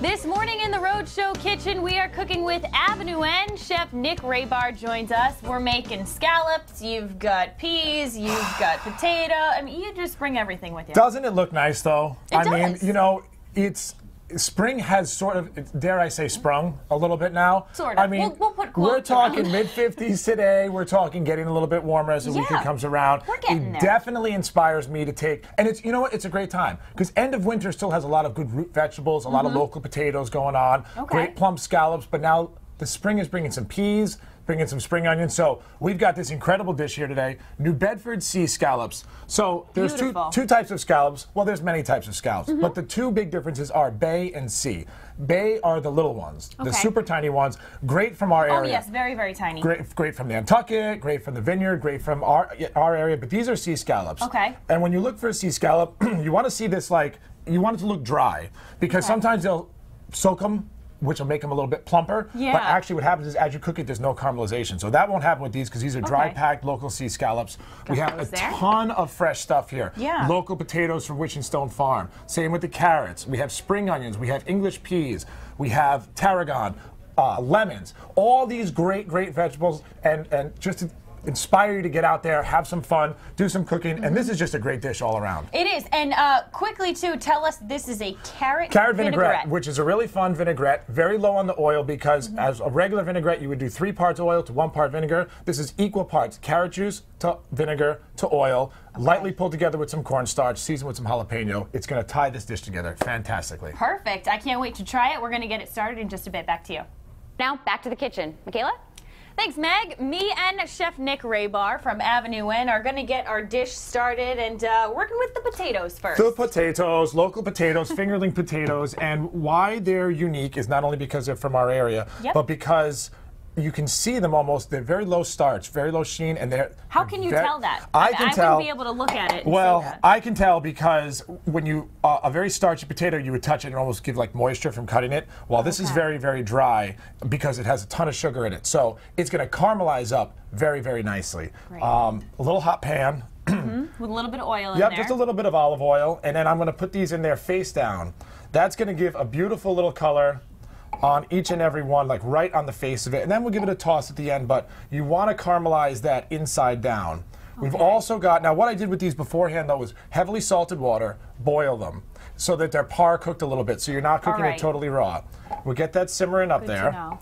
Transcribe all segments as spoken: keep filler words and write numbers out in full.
This morning in the Rhode Show kitchen, we are cooking with Avenue N. Chef Nick Rabar joins us. We're making scallops. You've got peas. You've got potato. I mean, you just bring everything with you. Doesn't it look nice, though? It I does. mean, you know, it's spring has sort of, dare I say, sprung a little bit now. Sort of. I mean, We'll- we'll put we're quotes talking around. mid fifties today. We're talking getting a little bit warmer as the Yeah, weekend comes around. we're getting it there. definitely inspires me to take, and it's, you know what, it's a great time because end of winter still has a lot of good root vegetables, a lot of local potatoes going on, Okay. great plump scallops, but now the spring is bringing some peas, bringing some spring onions. So we've got this incredible dish here today, New Bedford Sea Scallops. So there's two, Beautiful. two types of scallops. Well, there's many types of scallops, but the two big differences are bay and sea. Bay are the little ones, the Okay. super tiny ones, great from our Oh, area. yes, very, very tiny. Great, great from Nantucket, great from the vineyard, great from our our area, but these are sea scallops. Okay. And when you look for a sea scallop, you want to see this like, you want it to look dry because Okay. sometimes they'll soak them, which will make them a little bit plumper. Yeah. But actually what happens is as you cook it, there's no caramelization. So that won't happen with these because these are dry Okay. packed local sea scallops. we have a those there. ton of fresh stuff here. Yeah. Local potatoes from Witch and Stone Farm. Same with the carrots. We have spring onions. We have English peas. We have tarragon, uh, lemons. All these great, great vegetables, and and just to inspire you to get out there, have some fun, do some cooking, and this is just a great dish all around. It is. And uh, quickly, too, tell us this is a carrot, Carrot vinaigrette, which is a really fun vinaigrette, very low on the oil because Mm-hmm. as a regular vinaigrette, you would do three parts oil to one part vinegar. This is equal parts carrot juice to vinegar to oil, lightly pulled together with some cornstarch, seasoned with some jalapeno. It's going to tie this dish together fantastically. Perfect. I can't wait to try it. We're going to get it started in just a bit. Back to you. Now, back to the kitchen. Michaela? Thanks, Meg. Me and Chef Nick Rabar from Avenue N are going to get our dish started and uh, working with the potatoes first. The potatoes, local potatoes, fingerling potatoes, and why they're unique is not only because they're from our area, Yep. but because you can see them almost, they're very low starch, very low sheen, and they're... How can you they're- tell that? I mean, can I tell... wouldn't be able to look at it and Well, say that. I can tell because when you, uh, a very starchy potato, you would touch it and almost give like moisture from cutting it. While this is Okay. very, very dry because it has a ton of sugar in it. So it's going to caramelize up very, very nicely. Great. Um, a little hot pan. With a little bit of oil in Yep, there. just a little bit of olive oil. And then I'm going to put these in there face down. That's going to give a beautiful little color on each and every one, like right on the face of it. And then we'll give it a toss at the end, but you want to caramelize that inside down. We've also got, now what I did with these beforehand though was heavily salted water, boil them so that they're par cooked a little bit, so you're not cooking right. it totally raw. We'll get that simmering up Good there. to know.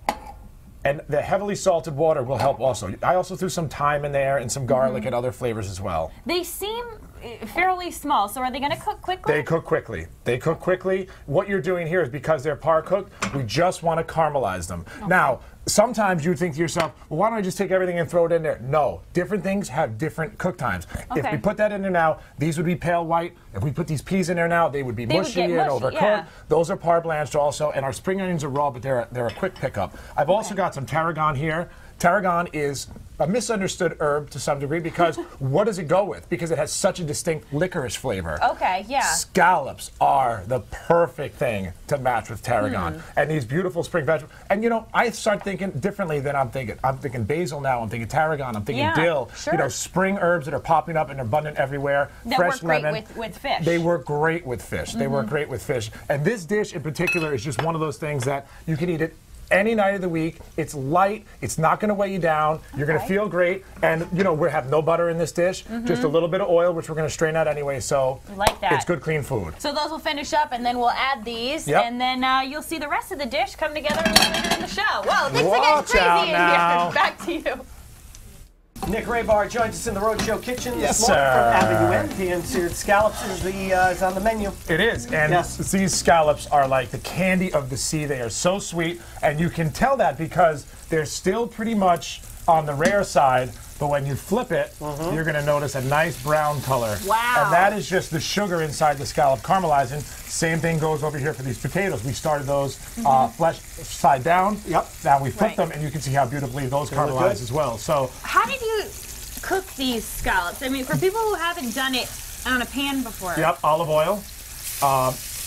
And the heavily salted water will help also. I also threw some thyme in there and some garlic and other flavors as well. They seem uh, fairly small, so are they going to cook quickly? They cook quickly. They cook quickly. What you're doing here is because they're par cooked, we just want to caramelize them. Now, sometimes you think to yourself, well, why don't I just take everything and throw it in there? No, different things have different cook times. If Okay. we put that in there now, these would be pale white. If we put these peas in there now, they would be They would mushy get and mushy, overcooked. yeah. Those are par blanched also, and our spring onions are raw, but they're a, they're a quick pickup. I've also got some tarragon here. Tarragon is a misunderstood herb to some degree because what does it go with? Because it has such a distinct licorice flavor. Okay, yeah. Scallops are the perfect thing to match with tarragon. Hmm. And these beautiful spring vegetables. And you know, I start thinking differently than I'm thinking. I'm thinking basil now, I'm thinking tarragon, I'm thinking Yeah, dill. sure. You know, spring herbs that are popping up and are abundant everywhere. That Fresh work great lemon. with, with fish. They work great with fish. They work great with fish. And this dish in particular is just one of those things that you can eat it any night of the week. It's light. It's not going to weigh you down. You're going to Okay. feel great. And, you know, we have no butter in this dish, just a little bit of oil, which we're going to strain out anyway. So We like that. it's good, clean food. So those will finish up, and then we'll add these, Yep. and then uh, you'll see the rest of the dish come together later in the show. Whoa, things are Watch getting out crazy in now. here. Back to you. Nick Rabar joins us in the Rhode Show kitchen Yes, this morning sir. from Avenue N. Pan Seared Scallops is, the, uh, is on the menu. It is, and Yes. these scallops are like the candy of the sea. They are so sweet, and you can tell that because they're still pretty much on the rare side, but when you flip it, you're going to notice a nice brown color. Wow. And that is just the sugar inside the scallop caramelizing. Same thing goes over here for these potatoes. We started those uh, flesh side down. Yep. Now we flip Right. them, and you can see how beautifully those look caramelize good. as well. So How did you cook these scallops? I mean, for people who haven't done it on a pan before. Yep, olive oil. Um,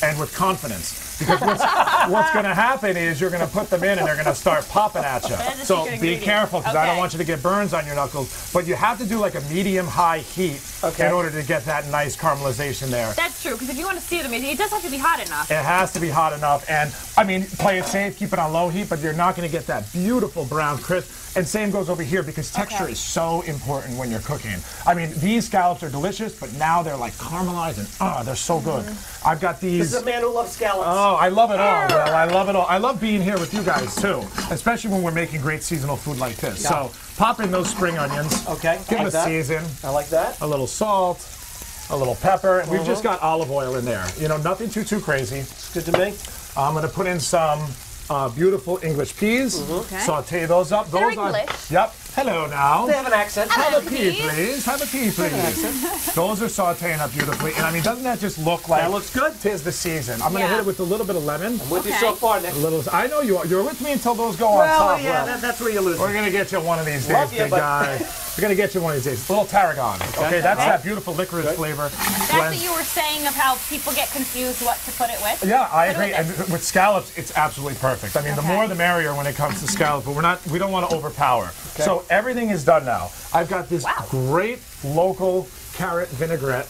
and with confidence. Because what's, what's going to happen is you're going to put them in and they're going to start popping at you. So be careful, because I don't Okay. want you to get burns on your knuckles. But you have to do like a medium-high heat Okay. in order to get that nice caramelization there. That's true, because if you want to see them, it does have to be hot enough. It has to be hot enough, and I mean, play it safe, keep it on low heat, but you're not going to get that beautiful brown crisp. And same goes over here, because texture Okay. is so important when you're cooking. I mean, these scallops are delicious, but now they're like caramelized, and ah, they're so good. Mm-hmm. I've got these. This is a man who loves scallops. Oh, I love it all, Will. I love it all. I love being here with you guys, too, especially when we're making great seasonal food like this. Yeah. So pop in those spring onions. Okay, Give them like a that. season. I like that. A little salt, a little pepper, and we've Uh-huh. just got olive oil in there. You know, nothing too, too crazy. Good to me. I'm going to put in some uh, beautiful English peas. Okay. Saute those up. Those Very are. English. Yep. Hello now. They have an accent. Have a pea, Please. please. Have a pea, please. Those are sauteing up beautifully. And I mean, doesn't that just look like That looks good. tis the season? I'm going to Yeah. hit it with a little bit of lemon. With you Okay. so far, Nick. A little. I know you are. You're with me until those go on Well, top. yeah, Will. that, that's where you lose. We're going to get you one of these days, Love you, big but- guy. We're going to get you one of these days. A little tarragon. Okay, that's Okay. that beautiful licorice Good. flavor. That's blend. what you were saying of how people get confused what to put it with. Yeah, I Put it agree. And with with scallops, it's absolutely perfect. I mean, the Okay. more the merrier when it comes to scallops, but we're not. We don't want to overpower. So everything is done now. I've got this Wow. great local carrot vinaigrette.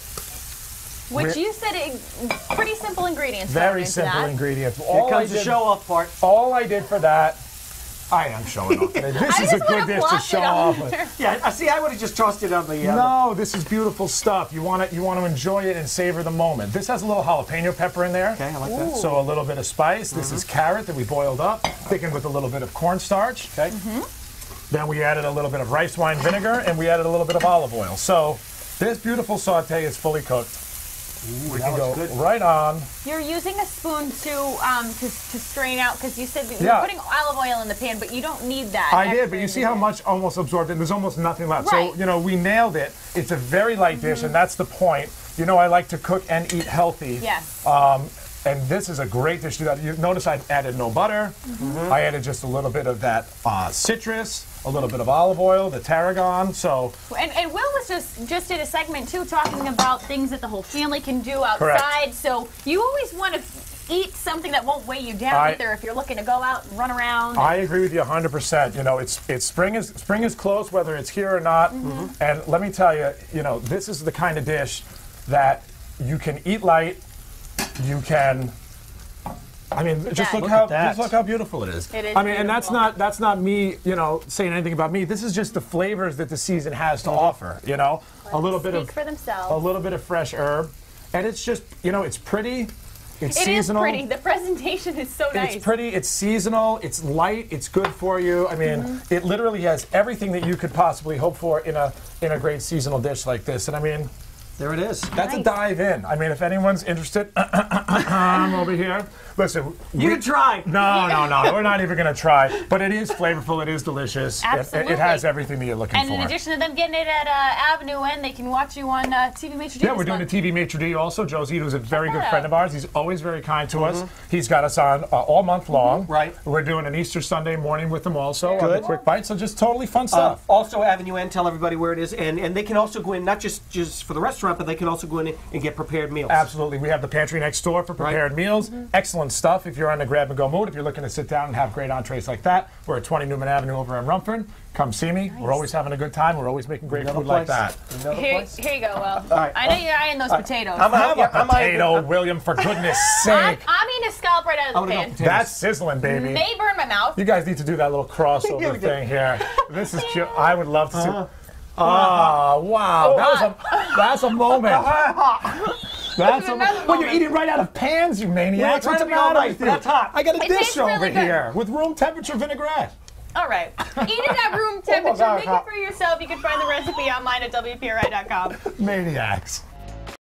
Which We're- you said it, pretty simple ingredients. Very going into simple that. ingredients. Here All I comes the did, show-off part. all I did for that. I am showing off today. This I is a just good wanna dish to plop show it on off with. there. Yeah, I see. I would have just tossed it on the. Uh, No, this is beautiful stuff. You want to you want to enjoy it and savor the moment. This has a little jalapeno pepper in there. Okay, I like that. So a little bit of spice. This is carrot that we boiled up, thickened with a little bit of cornstarch. Okay. Then we added a little bit of rice wine vinegar, and we added a little bit of olive oil. So this beautiful saute is fully cooked. We that can go looks good. right on. You're using a spoon to um to, to strain out because you said that Yeah. you're putting olive oil in the pan, but you don't need that. I did, extra but you see how ingredient. much almost absorbed, and there's almost nothing left. Right. So, you know, we nailed it. It's a very light dish, and that's the point. You know, I like to cook and eat healthy. Yes. Um, and this is a great dish to do that. You notice I added no butter. I added just a little bit of that uh, citrus, a little bit of olive oil, the tarragon. So And, and Will was just just did a segment too, talking about things that the whole family can do outside. Correct. So you always want to eat something that won't weigh you down I- either if you're looking to go out and run around. I agree with you one hundred percent. You know, it's it's spring is spring is close, whether it's here or not. And let me tell you, you know, this is the kind of dish that you can eat light. You can. I mean, just that. look, Look how at that. just look how beautiful it is. It is I mean, and that's beautiful. not that's not me, you know, saying anything about me. This is just the flavors that the season has to offer. You know, a little bit Speak of for themselves. a little bit of fresh herb, and it's just, you know, it's pretty. It's It is seasonal. pretty. The presentation is so nice. It's pretty, it's seasonal, it's light, it's good for you. I mean, Mm-hmm. it literally has everything that you could possibly hope for in a in a great seasonal dish like this. And I mean, There it is. that's a Nice. dive in. I mean, if anyone's interested, I'm over here. Listen, You we- can try. No, no, no, we're not even going to try. But it is flavorful, it is delicious. It- It, Absolutely. it has everything that you're looking And for. in addition to them getting it at uh, Avenue N, they can watch you on uh, T V Maitre D. Yeah, this we're doing month. the T V Maitre D also. Joe Zito's a very that good out. friend of ours. He's always very kind to us. He's got us on uh, all month long. Right. We're doing an Easter Sunday morning with them also on the Good. Quick Bite. So just totally fun Uh, stuff. also, Avenue N, tell everybody where it is, and, and they can also go in not just just for the restaurant, but they can also go in and get prepared meals. Absolutely. We have the pantry next door for prepared meals. Excellent stuff if you're on the grab and go mood. If you're looking to sit down and have great entrees like that, we're at twenty Newman Avenue over in Rumford. Come see me. We're always having a good time. We're always making great Another food like place. that. Another Here, place. here you go, Will. right. I know you're eyeing those potatoes. I'm Have yeah, a I'm potato, eyeing- William, for goodness I'm, sake. I'm eating a scallop right out I of the wanna go pan. potatoes. That's sizzling, baby. May burn my mouth. You guys need to do that little crossover Yeah, we did. thing here. This is cute. I would love to see. Oh, wow. That was a, that's a moment. That's a, another when you're moment. eating right out of pans, you maniacs. We're What's trying to the be all matter nice, with but you? that's hot. I got a It dish tastes over really good. here with room temperature vinaigrette. All right. Eat it at room temperature. God, Make how- it for yourself. You can find the recipe online at W P R I dot com. Maniacs.